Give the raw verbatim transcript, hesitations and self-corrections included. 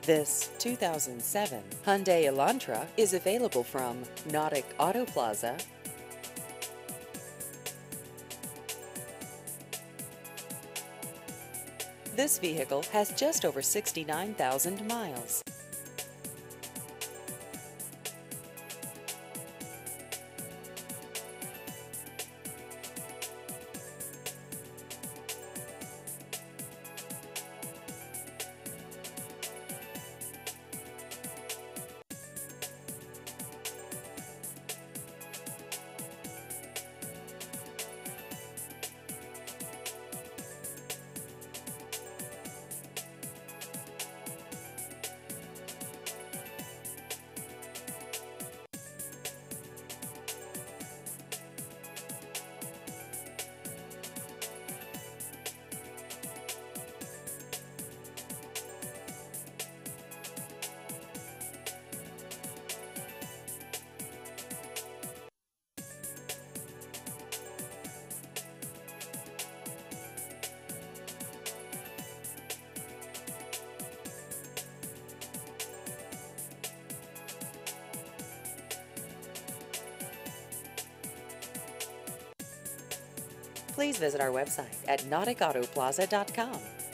This two thousand seven Hyundai Elantra is available from Nautic Auto Plaza. This vehicle has just over sixty-nine thousand miles. Please visit our website at nautic auto plaza dot com.